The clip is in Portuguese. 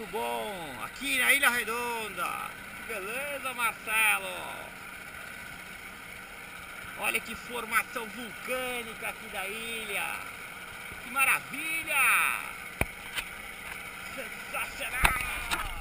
muito bom, aqui na Ilha Redonda. Beleza, Marcelo? Olha que formação vulcânica aqui da ilha. Que maravilha! Sensacional!